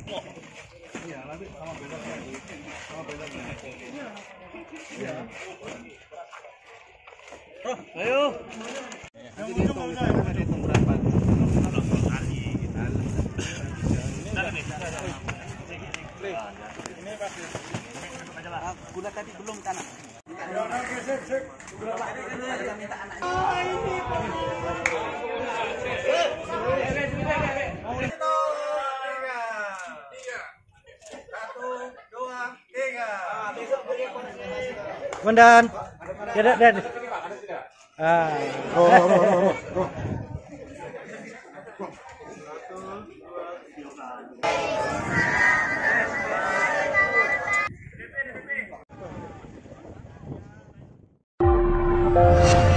Iya, nanti sama beloknya. Sama beloknya. Iya. Oh, ayo. Yang ujung ada hitung berapa? Ini pasti. Gula tadi belum tanah. Komandan. Ya, Dan. Ah. Oh.